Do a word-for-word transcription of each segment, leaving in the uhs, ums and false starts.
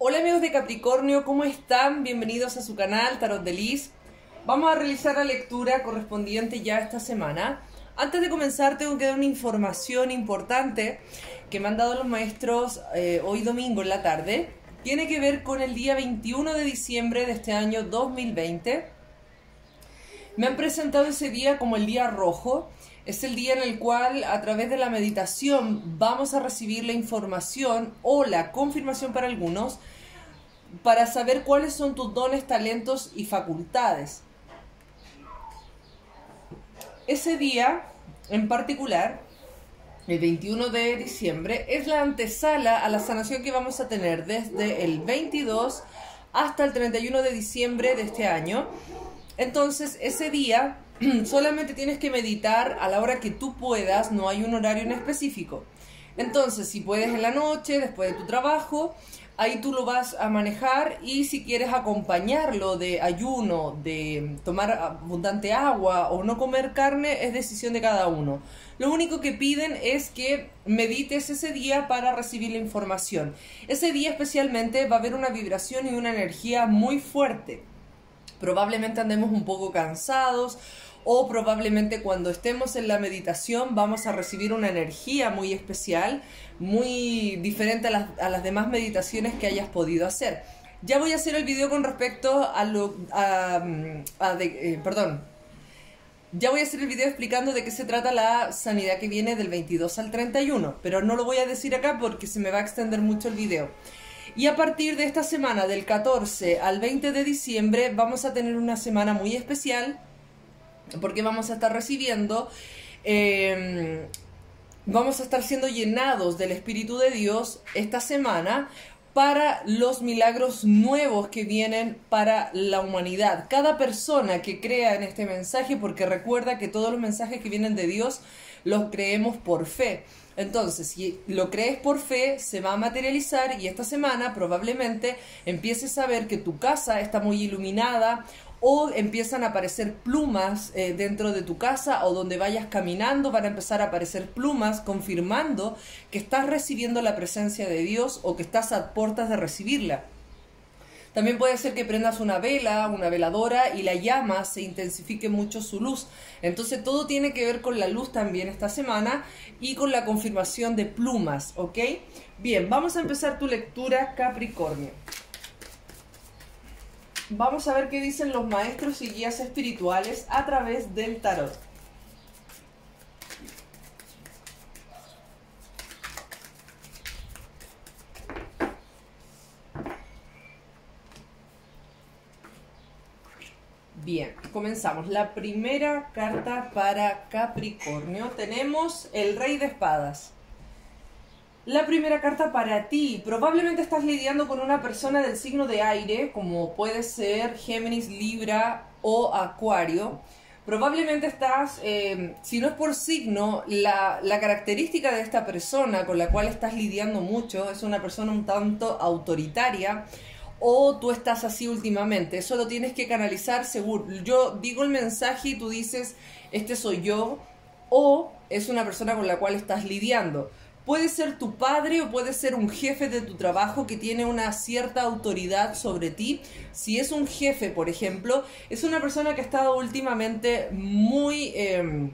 Hola amigos de Capricornio, ¿cómo están? Bienvenidos a su canal Tarot de Liz. Vamos a realizar la lectura correspondiente ya esta semana. Antes de comenzar tengo que dar una información importante que me han dado los maestros eh, hoy domingo en la tarde. Tiene que ver con el día veintiuno de diciembre de este año dos mil veinte. Me han presentado ese día como el día rojo. Es el día en el cual a través de la meditación vamos a recibir la información o la confirmación para algunos para saber cuáles son tus dones, talentos y facultades. Ese día en particular, el veintiuno de diciembre, es la antesala a la sanación que vamos a tener desde el veintidós hasta el treinta y uno de diciembre de este año. Entonces ese día solamente tienes que meditar a la hora que tú puedas, no hay un horario en específico. Entonces, si puedes en la noche, después de tu trabajo, ahí tú lo vas a manejar, y si quieres acompañarlo de ayuno, de tomar abundante agua o no comer carne, es decisión de cada uno. Lo único que piden es que medites ese día para recibir la información. Ese día especialmente va a haber una vibración y una energía muy fuerte. Probablemente andemos un poco cansados, o probablemente cuando estemos en la meditación vamos a recibir una energía muy especial, muy diferente a las, a las demás meditaciones que hayas podido hacer. Ya voy a hacer el video con respecto a lo... A, a de, eh, perdón. Ya voy a hacer el video explicando de qué se trata la sanidad que viene del veintidós al treinta y uno, pero no lo voy a decir acá porque se me va a extender mucho el video. Y a partir de esta semana, del catorce al veinte de diciembre, vamos a tener una semana muy especial, porque vamos a estar recibiendo, eh, vamos a estar siendo llenados del Espíritu de Dios esta semana para los milagros nuevos que vienen para la humanidad. Cada persona que crea en este mensaje, porque recuerda que todos los mensajes que vienen de Dios los creemos por fe. Entonces, si lo crees por fe, se va a materializar, y esta semana probablemente empieces a ver que tu casa está muy iluminada, o empiezan a aparecer plumas eh, dentro de tu casa, o donde vayas caminando van a empezar a aparecer plumas confirmando que estás recibiendo la presencia de Dios o que estás a puertas de recibirla. También puede ser que prendas una vela, una veladora, y la llama se intensifique mucho su luz. Entonces todo tiene que ver con la luz también esta semana y con la confirmación de plumas, ¿ok? Bien, vamos a empezar tu lectura, Capricornio. Vamos a ver qué dicen los maestros y guías espirituales a través del tarot. Bien, comenzamos. La primera carta para Capricornio. Tenemos el Rey de Espadas. La primera carta para ti. Probablemente estás lidiando con una persona del signo de aire, como puede ser Géminis, Libra o Acuario. Probablemente estás, eh, si no es por signo, la, la característica de esta persona con la cual estás lidiando mucho es una persona un tanto autoritaria, o tú estás así últimamente. Eso lo tienes que canalizar seguro. Yo digo el mensaje y tú dices, este soy yo, o es una persona con la cual estás lidiando. Puede ser tu padre o puede ser un jefe de tu trabajo que tiene una cierta autoridad sobre ti. Si es un jefe, por ejemplo, es una persona que ha estado últimamente muy... Eh,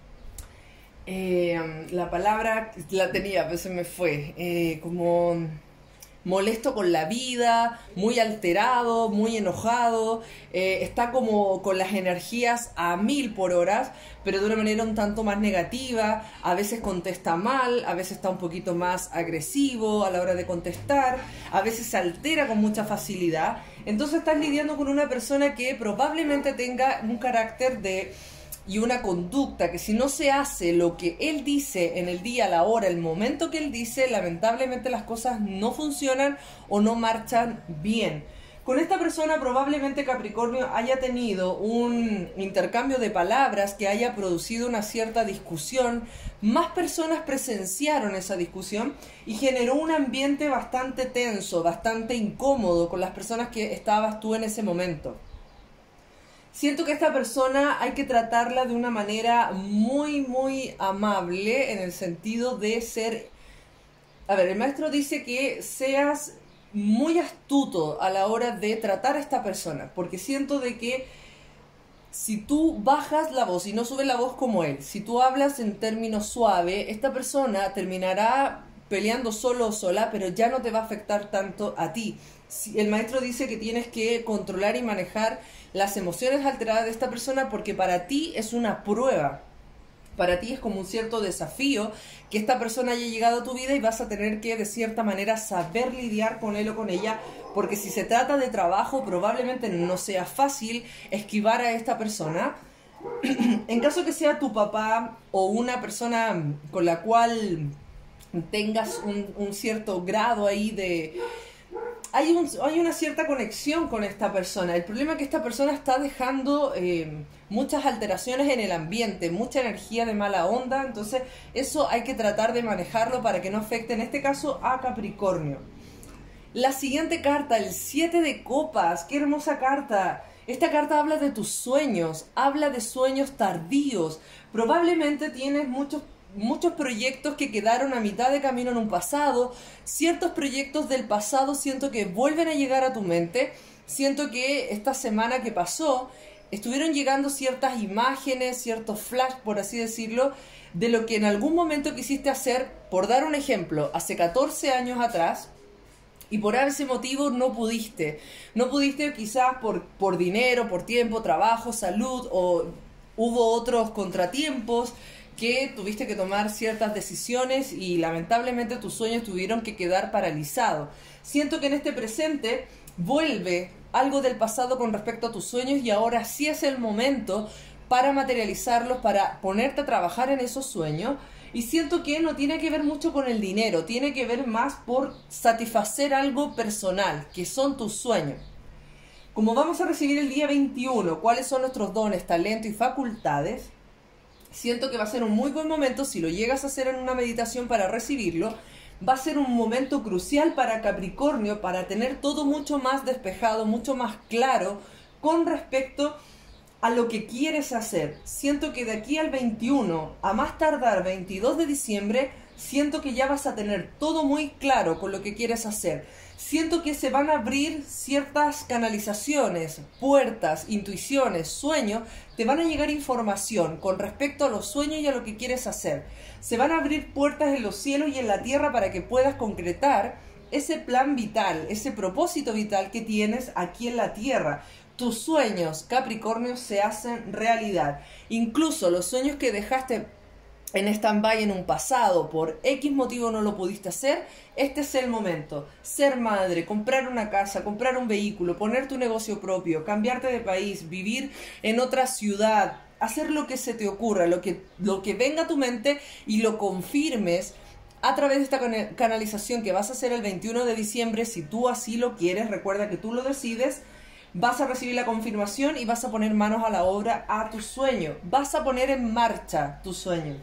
eh, la palabra la tenía, pero se me fue. Eh, como... molesto con la vida, muy alterado, muy enojado, eh, está como con las energías a mil por hora, pero de una manera un tanto más negativa. A veces contesta mal, a veces está un poquito más agresivo a la hora de contestar, a veces se altera con mucha facilidad. Entonces estás lidiando con una persona que probablemente tenga un carácter de... y una conducta que, si no se hace lo que él dice en el día, la hora, el momento que él dice, lamentablemente las cosas no funcionan o no marchan bien. Con esta persona probablemente Capricornio haya tenido un intercambio de palabras que haya producido una cierta discusión. Más personas presenciaron esa discusión y generó un ambiente bastante tenso, bastante incómodo con las personas que estabas tú en ese momento. Siento que esta persona hay que tratarla de una manera muy, muy amable, en el sentido de ser... A ver, el maestro dice que seas muy astuto a la hora de tratar a esta persona, porque siento de que si tú bajas la voz y no subes la voz como él, si tú hablas en términos suaves, esta persona terminará peleando solo o sola, pero ya no te va a afectar tanto a ti. Si, el maestro dice que tienes que controlar y manejar las emociones alteradas de esta persona porque para ti es una prueba. Para ti es como un cierto desafío que esta persona haya llegado a tu vida y vas a tener que de cierta manera saber lidiar con él o con ella, porque si se trata de trabajo probablemente no sea fácil esquivar a esta persona. En caso que sea tu papá o una persona con la cual tengas un, un cierto grado ahí de... Hay, un, hay una cierta conexión con esta persona. El problema es que esta persona está dejando eh, muchas alteraciones en el ambiente, mucha energía de mala onda, entonces eso hay que tratar de manejarlo para que no afecte, en este caso, a Capricornio. La siguiente carta, el siete de copas, qué hermosa carta. Esta carta habla de tus sueños, habla de sueños tardíos. Probablemente tienes muchos muchos proyectos que quedaron a mitad de camino en un pasado, ciertos proyectos del pasado siento que vuelven a llegar a tu mente, siento que esta semana que pasó estuvieron llegando ciertas imágenes, ciertos flash, por así decirlo, de lo que en algún momento quisiste hacer, por dar un ejemplo, hace catorce años atrás, y por ese motivo no pudiste, no pudiste quizás por, por dinero, por tiempo, trabajo, salud, o hubo otros contratiempos, que tuviste que tomar ciertas decisiones y lamentablemente tus sueños tuvieron que quedar paralizados. Siento que en este presente vuelve algo del pasado con respecto a tus sueños y ahora sí es el momento para materializarlos, para ponerte a trabajar en esos sueños. Y siento que no tiene que ver mucho con el dinero, tiene que ver más por satisfacer algo personal, que son tus sueños. Como vamos a recibir el día veintiuno, cuáles son nuestros dones, talentos y facultades, siento que va a ser un muy buen momento, si lo llegas a hacer en una meditación para recibirlo, va a ser un momento crucial para Capricornio, para tener todo mucho más despejado, mucho más claro con respecto a lo que quieres hacer. Siento que de aquí al veintiuno, a más tardar veintidós de diciembre, siento que ya vas a tener todo muy claro con lo que quieres hacer. Siento que se van a abrir ciertas canalizaciones, puertas, intuiciones, sueños, te van a llegar información con respecto a los sueños y a lo que quieres hacer. Se van a abrir puertas en los cielos y en la tierra para que puedas concretar ese plan vital, ese propósito vital que tienes aquí en la tierra. Tus sueños, Capricornio, se hacen realidad. Incluso los sueños que dejaste en stand-by en un pasado, por X motivo no lo pudiste hacer, este es el momento. Ser madre, comprar una casa, comprar un vehículo, poner tu negocio propio, cambiarte de país, vivir en otra ciudad, hacer lo que se te ocurra, lo que, lo que venga a tu mente y lo confirmes a través de esta canalización que vas a hacer el veintiuno de diciembre, si tú así lo quieres, recuerda que tú lo decides. Vas a recibir la confirmación y vas a poner manos a la obra a tu sueño. Vas a poner en marcha tu sueño.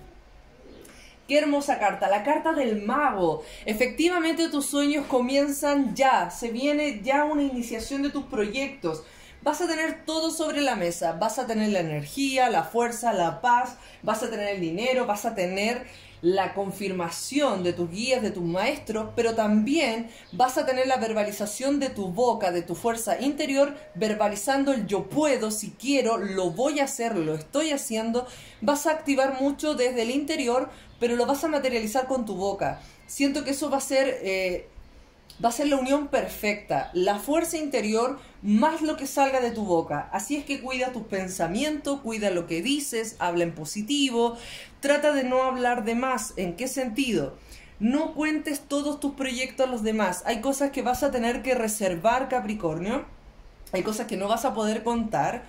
Qué hermosa carta, la carta del mago. Efectivamente tus sueños comienzan ya, se viene ya una iniciación de tus proyectos. Vas a tener todo sobre la mesa, vas a tener la energía, la fuerza, la paz, vas a tener el dinero, vas a tener la confirmación de tus guías, de tus maestros, pero también vas a tener la verbalización de tu boca, de tu fuerza interior, verbalizando el yo puedo, si quiero, lo voy a hacer, lo estoy haciendo. Vas a activar mucho desde el interior, pero lo vas a materializar con tu boca. Siento que eso va a ser, eh, va a ser la unión perfecta, la fuerza interior más lo que salga de tu boca. Así es que cuida tus pensamientos, cuida lo que dices, habla en positivo, trata de no hablar de más. ¿En qué sentido? No cuentes todos tus proyectos a los demás. Hay cosas que vas a tener que reservar, Capricornio, hay cosas que no vas a poder contar.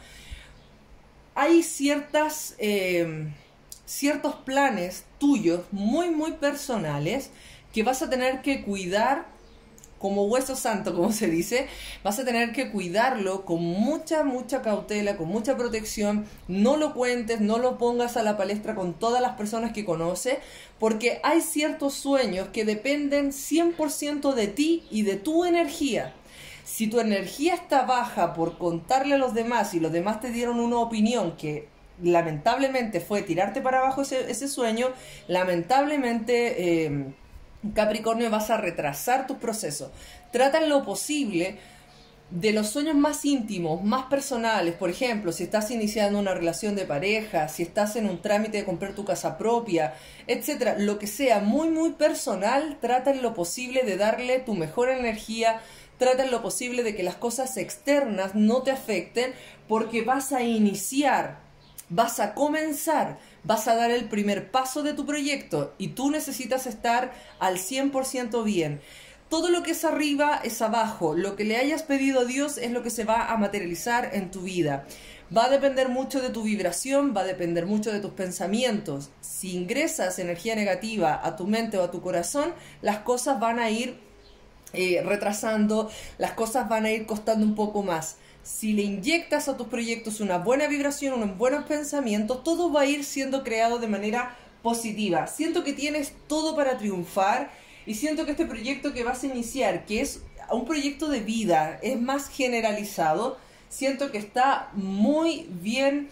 Hay ciertas... Eh, ciertos planes tuyos muy muy personales que vas a tener que cuidar como hueso santo, como se dice. Vas a tener que cuidarlo con mucha mucha cautela, con mucha protección. No lo cuentes, no lo pongas a la palestra con todas las personas que conoces, porque hay ciertos sueños que dependen cien por ciento de ti y de tu energía. Si tu energía está baja por contarle a los demás y los demás te dieron una opinión que lamentablemente fue tirarte para abajo ese, ese sueño, lamentablemente eh, Capricornio, vas a retrasar tus procesos. Trata en lo posible de los sueños más íntimos, más personales. Por ejemplo, si estás iniciando una relación de pareja, si estás en un trámite de comprar tu casa propia, etcétera, lo que sea muy muy personal, trata en lo posible de darle tu mejor energía. Trata en lo posible de que las cosas externas no te afecten, porque vas a iniciar, vas a comenzar, vas a dar el primer paso de tu proyecto y tú necesitas estar al cien por ciento bien. Todo lo que es arriba es abajo. Lo que le hayas pedido a Dios es lo que se va a materializar en tu vida. Va a depender mucho de tu vibración, va a depender mucho de tus pensamientos. Si ingresas energía negativa a tu mente o a tu corazón, las cosas van a ir eh, retrasando, las cosas van a ir costando un poco más. Si le inyectas a tus proyectos una buena vibración, unos buenos pensamientos, todo va a ir siendo creado de manera positiva. Siento que tienes todo para triunfar. Y siento que este proyecto que vas a iniciar, que es un proyecto de vida, es más generalizado, siento que está muy bien,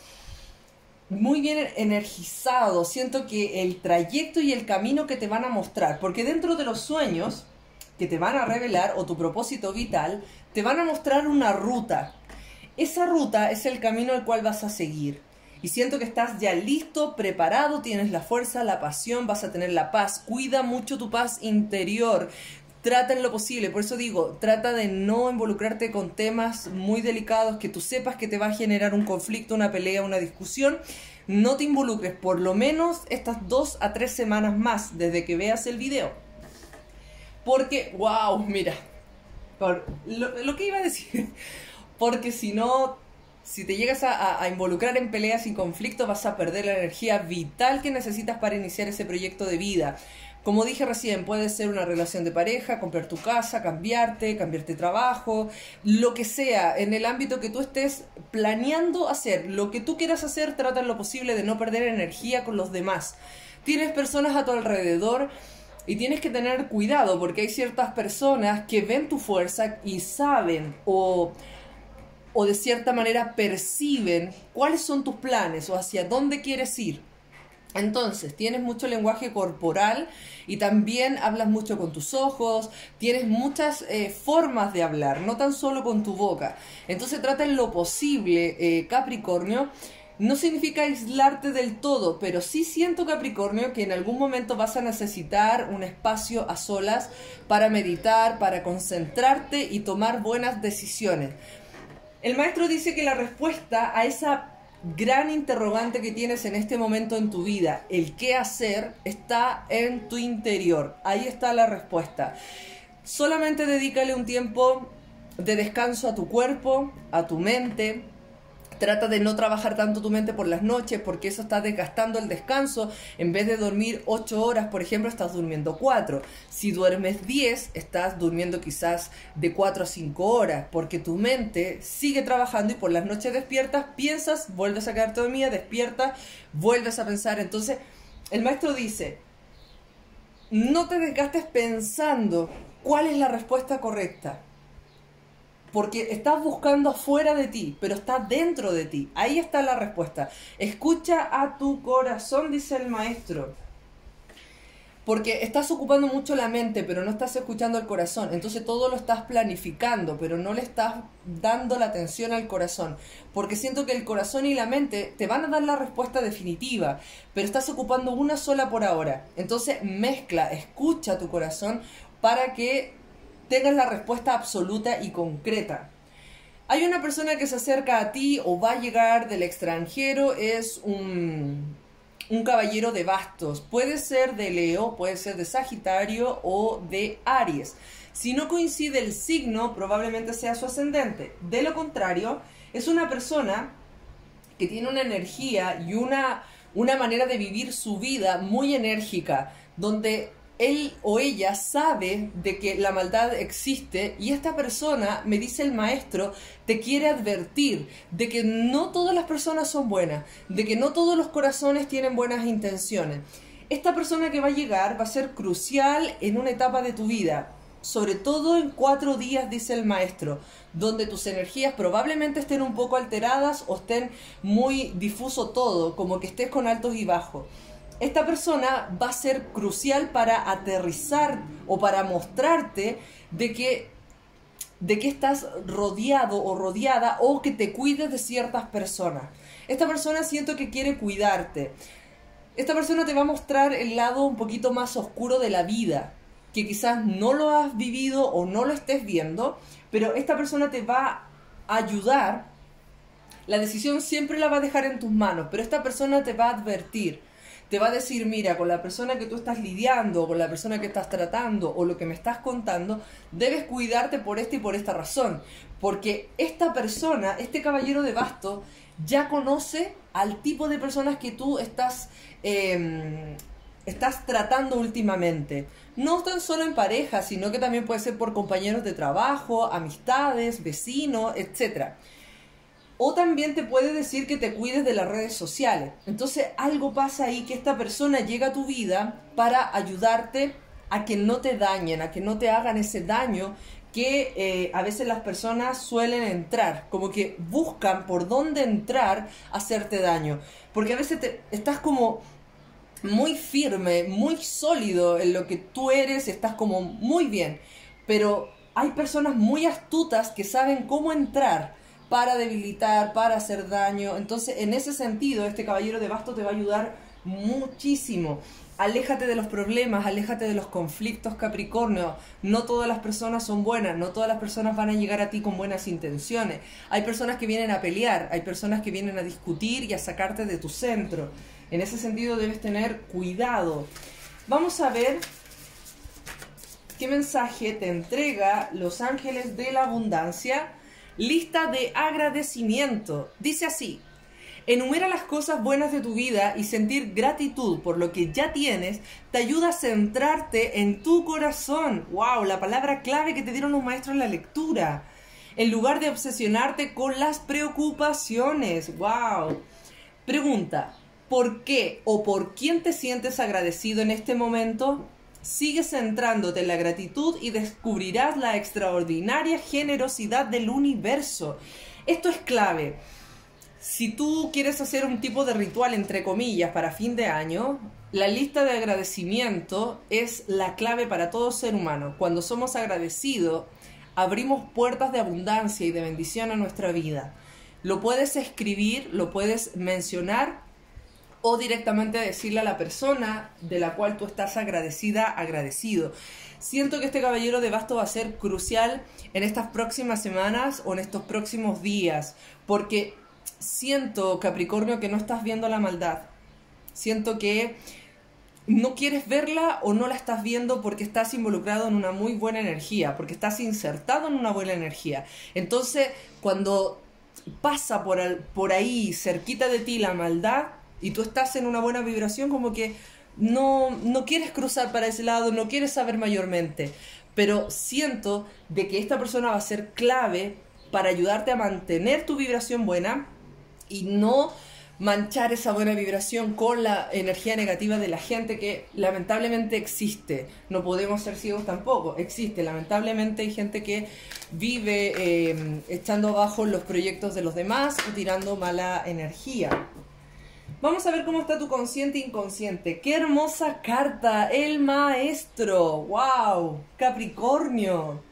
muy bien energizado. Siento que el trayecto y el camino que te van a mostrar, porque dentro de los sueños que te van a revelar, o tu propósito vital, te van a mostrar una ruta. Esa ruta es el camino al cual vas a seguir. Y siento que estás ya listo, preparado, tienes la fuerza, la pasión, vas a tener la paz. Cuida mucho tu paz interior. Trata en lo posible, por eso digo, trata de no involucrarte con temas muy delicados que tú sepas que te va a generar un conflicto, una pelea, una discusión. No te involucres por lo menos estas dos a tres semanas más desde que veas el video. Porque, wow, mira, por lo, lo que iba a decir, porque si no... Si te llegas a, a involucrar en peleas y conflictos, vas a perder la energía vital que necesitas para iniciar ese proyecto de vida. Como dije recién, puede ser una relación de pareja, comprar tu casa, cambiarte, cambiarte de trabajo, lo que sea, en el ámbito que tú estés planeando hacer. Lo que tú quieras hacer, trata en lo posible de no perder energía con los demás. Tienes personas a tu alrededor y tienes que tener cuidado, porque hay ciertas personas que ven tu fuerza y saben o... o de cierta manera perciben cuáles son tus planes o hacia dónde quieres ir. Entonces, tienes mucho lenguaje corporal y también hablas mucho con tus ojos, tienes muchas eh, formas de hablar, no tan solo con tu boca. Entonces, trata en lo posible, eh, Capricornio. No significa aislarte del todo, pero sí siento, Capricornio, que en algún momento vas a necesitar un espacio a solas para meditar, para concentrarte y tomar buenas decisiones. El maestro dice que la respuesta a esa gran interrogante que tienes en este momento en tu vida, el qué hacer, está en tu interior. Ahí está la respuesta. Solamente dedícale un tiempo de descanso a tu cuerpo, a tu mente. Trata de no trabajar tanto tu mente por las noches, porque eso está desgastando el descanso. En vez de dormir ocho horas, por ejemplo, estás durmiendo cuatro. Si duermes diez, estás durmiendo quizás de cuatro a cinco horas, porque tu mente sigue trabajando y por las noches despiertas, piensas, vuelves a quedarte dormida, despiertas, vuelves a pensar. Entonces, el maestro dice, no te desgastes pensando cuál es la respuesta correcta. Porque estás buscando afuera de ti, pero está dentro de ti. Ahí está la respuesta. Escucha a tu corazón, dice el maestro. Porque estás ocupando mucho la mente, pero no estás escuchando el corazón. Entonces todo lo estás planificando, pero no le estás dando la atención al corazón. Porque siento que el corazón y la mente te van a dar la respuesta definitiva, pero estás ocupando una sola por ahora. Entonces mezcla, escucha a tu corazón para que tengas la respuesta absoluta y concreta. Hay una persona que se acerca a ti o va a llegar del extranjero, es un, un caballero de bastos. Puede ser de Leo, puede ser de Sagitario o de Aries. Si no coincide el signo, probablemente sea su ascendente. De lo contrario, es una persona que tiene una energía y una, una manera de vivir su vida muy enérgica, donde él o ella sabe de que la maldad existe y esta persona, me dice el maestro, te quiere advertir de que no todas las personas son buenas, de que no todos los corazones tienen buenas intenciones. Esta persona que va a llegar va a ser crucial en una etapa de tu vida, sobre todo en cuatro días, dice el maestro, donde tus energías probablemente estén un poco alteradas o estén muy difuso todo, como que estés con altos y bajos. esta persona va a ser crucial para aterrizar o para mostrarte de que, de que estás rodeado o rodeada o que te cuides de ciertas personas. Esta persona siento que quiere cuidarte. Esta persona te va a mostrar el lado un poquito más oscuro de la vida, que quizás no lo has vivido o no lo estés viendo, pero esta persona te va a ayudar. La decisión siempre la va a dejar en tus manos, pero esta persona te va a advertir, te va a decir, mira, con la persona que tú estás lidiando, con la persona que estás tratando o lo que me estás contando, debes cuidarte por esta y por esta razón, porque esta persona, este caballero de bastos, ya conoce al tipo de personas que tú estás, eh, estás tratando últimamente. No tan solo en pareja, sino que también puede ser por compañeros de trabajo, amistades, vecinos, etcétera. O también te puede decir que te cuides de las redes sociales. Entonces algo pasa ahí, que esta persona llega a tu vida para ayudarte a que no te dañen, a que no te hagan ese daño que eh, a veces las personas suelen entrar, como que buscan por dónde entrar a hacerte daño. Porque a veces te, estás como muy firme, muy sólido en lo que tú eres, estás como muy bien. Pero hay personas muy astutas que saben cómo entrar para debilitar, para hacer daño. Entonces, en ese sentido, este caballero de bastos te va a ayudar muchísimo. Aléjate de los problemas, aléjate de los conflictos, Capricornio. No todas las personas son buenas, no todas las personas van a llegar a ti con buenas intenciones. Hay personas que vienen a pelear, hay personas que vienen a discutir y a sacarte de tu centro. En ese sentido debes tener cuidado. Vamos a ver qué mensaje te entrega los ángeles de la abundancia. Lista de agradecimiento. Dice así: enumera las cosas buenas de tu vida y sentir gratitud por lo que ya tienes te ayuda a centrarte en tu corazón. ¡Wow! La palabra clave que te dieron los maestros en la lectura. En lugar de obsesionarte con las preocupaciones. ¡Wow! Pregunta: ¿por qué o por quién te sientes agradecido en este momento? Sigue centrándote en la gratitud y descubrirás la extraordinaria generosidad del universo. Esto es clave. Si tú quieres hacer un tipo de ritual, entre comillas, para fin de año, la lista de agradecimiento es la clave para todo ser humano. Cuando somos agradecidos, abrimos puertas de abundancia y de bendición a nuestra vida. Lo puedes escribir, lo puedes mencionar o directamente decirle a la persona de la cual tú estás agradecida, agradecido. Siento que este caballero de bastos va a ser crucial en estas próximas semanas o en estos próximos días, porque siento, Capricornio, que no estás viendo la maldad. Siento que no quieres verla o no la estás viendo porque estás involucrado en una muy buena energía, porque estás insertado en una buena energía. Entonces, cuando pasa por, el, por ahí, cerquita de ti, la maldad, y tú estás en una buena vibración, como que no, no quieres cruzar para ese lado, no quieres saber mayormente. Pero siento de que esta persona va a ser clave para ayudarte a mantener tu vibración buena y no manchar esa buena vibración con la energía negativa de la gente, que lamentablemente existe. No podemos ser ciegos tampoco, existe. Lamentablemente hay gente que vive eh, echando abajo los proyectos de los demás o tirando mala energía. Vamos a ver cómo está tu consciente e inconsciente. ¡Qué hermosa carta! El maestro. ¡Wow! Capricornio.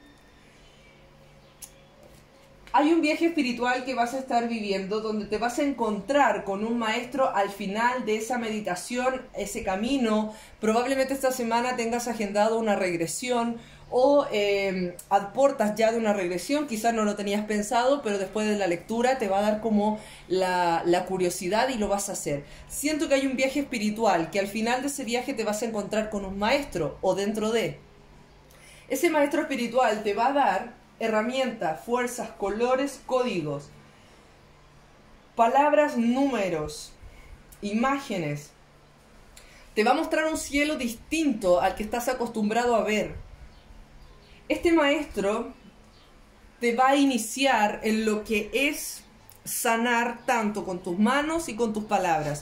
Hay un viaje espiritual que vas a estar viviendo donde te vas a encontrar con un maestro al final de esa meditación, ese camino. Probablemente esta semana tengas agendado una regresión o eh, aportas ya de una regresión, quizás no lo tenías pensado, pero después de la lectura te va a dar como la, la curiosidad y lo vas a hacer. Siento que hay un viaje espiritual, que al final de ese viaje te vas a encontrar con un maestro o dentro de. Ese maestro espiritual te va a dar herramientas, fuerzas, colores, códigos, palabras, números, imágenes. Te va a mostrar un cielo distinto al que estás acostumbrado a ver. Este maestro te va a iniciar en lo que es sanar tanto con tus manos y con tus palabras.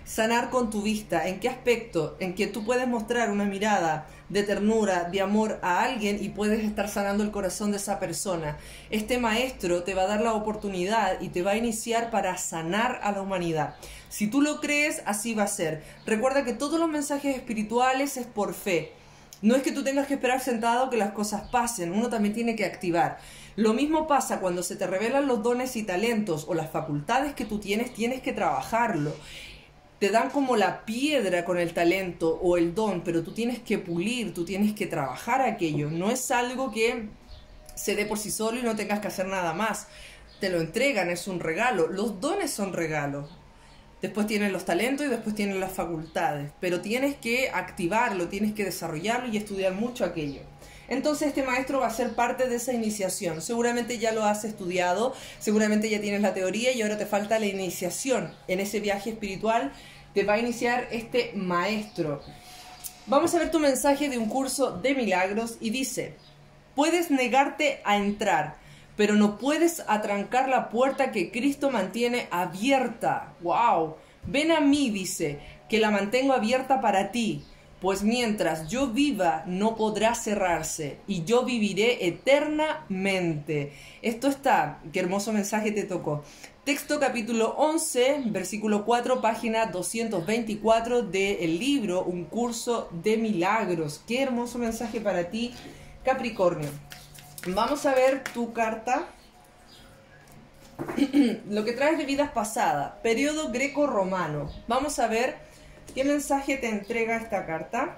Sanar con tu vista. ¿En qué aspecto? En que tú puedes mostrar una mirada de ternura, de amor a alguien y puedes estar sanando el corazón de esa persona. Este maestro te va a dar la oportunidad y te va a iniciar para sanar a la humanidad. Si tú lo crees, así va a ser. Recuerda que todos los mensajes espirituales es por fe. No es que tú tengas que esperar sentado que las cosas pasen, uno también tiene que activar. Lo mismo pasa cuando se te revelan los dones y talentos o las facultades que tú tienes, tienes que trabajarlo. Te dan como la piedra con el talento o el don, pero tú tienes que pulir, tú tienes que trabajar aquello. No es algo que se dé por sí solo y no tengas que hacer nada más. Te lo entregan, es un regalo. Los dones son regalos. Después tienen los talentos y después tienen las facultades. Pero tienes que activarlo, tienes que desarrollarlo y estudiar mucho aquello. Entonces este maestro va a ser parte de esa iniciación. Seguramente ya lo has estudiado, seguramente ya tienes la teoría y ahora te falta la iniciación. En ese viaje espiritual te va a iniciar este maestro. Vamos a ver tu mensaje de un curso de milagros y dice: puedes negarte a entrar, pero no puedes atrancar la puerta que Cristo mantiene abierta. ¡Wow! Ven a mí, dice, que la mantengo abierta para ti. Pues mientras yo viva, no podrá cerrarse, y yo viviré eternamente. Esto está, qué hermoso mensaje te tocó. Texto capítulo once, versículo cuatro, página doscientos veinticuatro del libro Un curso de milagros. Qué hermoso mensaje para ti, Capricornio. Vamos a ver tu carta. Lo que traes de vidas pasadas, periodo greco-romano. Vamos a ver ¿qué mensaje te entrega esta carta?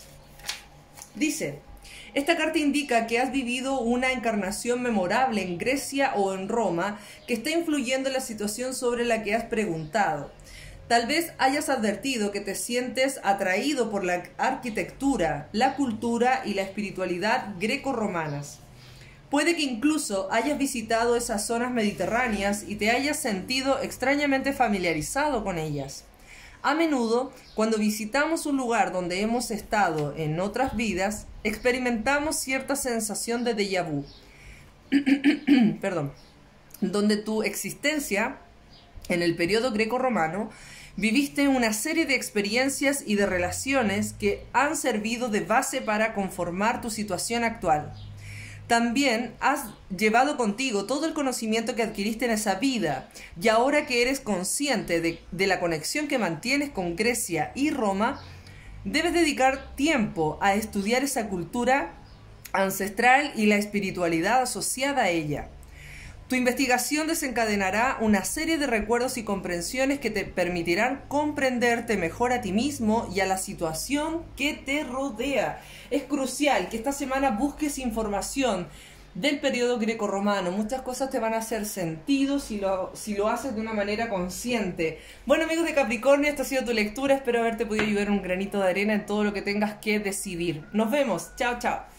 Dice: esta carta indica que has vivido una encarnación memorable en Grecia o en Roma que está influyendo en la situación sobre la que has preguntado. Tal vez hayas advertido que te sientes atraído por la arquitectura, la cultura y la espiritualidad greco-romanas. Puede que incluso hayas visitado esas zonas mediterráneas y te hayas sentido extrañamente familiarizado con ellas. A menudo, cuando visitamos un lugar donde hemos estado en otras vidas, experimentamos cierta sensación de déjà vu. Perdón. Donde tu existencia, en el periodo greco-romano, viviste una serie de experiencias y de relaciones que han servido de base para conformar tu situación actual. También has llevado contigo todo el conocimiento que adquiriste en esa vida, y ahora que eres consciente de, de la conexión que mantienes con Grecia y Roma, debes dedicar tiempo a estudiar esa cultura ancestral y la espiritualidad asociada a ella. Tu investigación desencadenará una serie de recuerdos y comprensiones que te permitirán comprenderte mejor a ti mismo y a la situación que te rodea. Es crucial que esta semana busques información del periodo greco-romano. Muchas cosas te van a hacer sentido si lo, si lo haces de una manera consciente. Bueno, amigos de Capricornio, esta ha sido tu lectura. Espero haberte podido ayudar un granito de arena en todo lo que tengas que decidir. Nos vemos. Chao, chao.